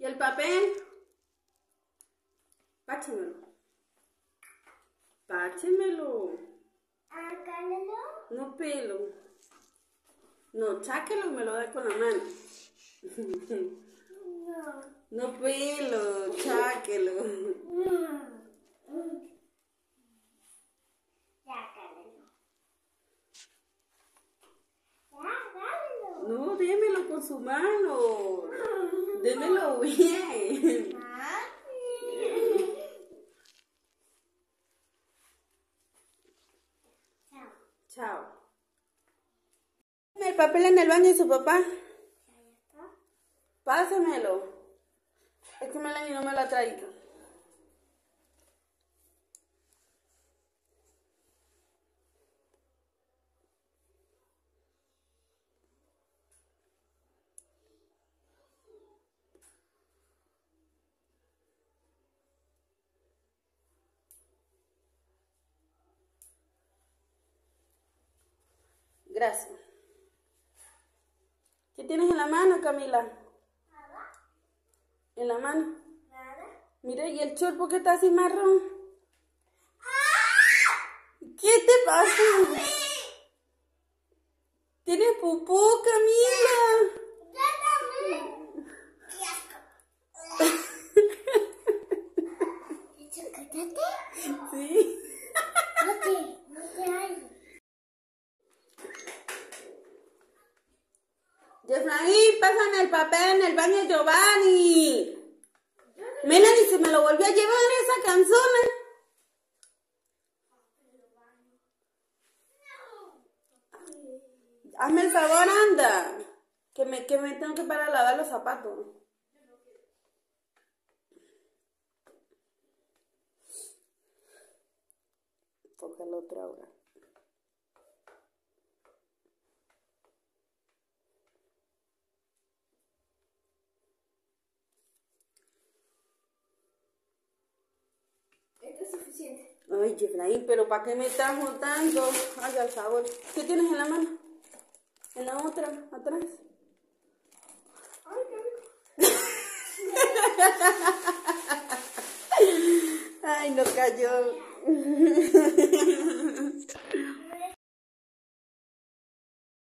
¿Y el papel? Páchemelo. Páchemelo. Háganlo. No pelo. No, cháquelo y me lo da con la mano. No. No pelo, cháquelo. No, démelo con su mano. Démelo bien. Chao. El papel en el baño de su papá. Pásamelo. Es que Melanie no me lo ha traído. Gracias. ¿Qué tienes en la mano, Camila? Nada. ¿En la mano? Nada. Mira, ¿y el chorpo que está así marrón? ¿Qué te pasa? ¿Tienes pupú, Camila? Yo también. ¡Qué asco! ¿Chocolate? Sí. No te hay. Yefraín, pásame el papel en el baño de Giovanni. Melanie se me lo volvió a llevar esa canzona. Hazme el favor, anda. Que me tengo que parar a lavar los zapatos. Toca el otro ahora. Esto es suficiente. Ay, Yefraín, pero ¿para qué me estás juntando? Haga el favor. ¿Qué tienes en la mano? En la otra, atrás. Ay, qué rico. Ay, no cayó.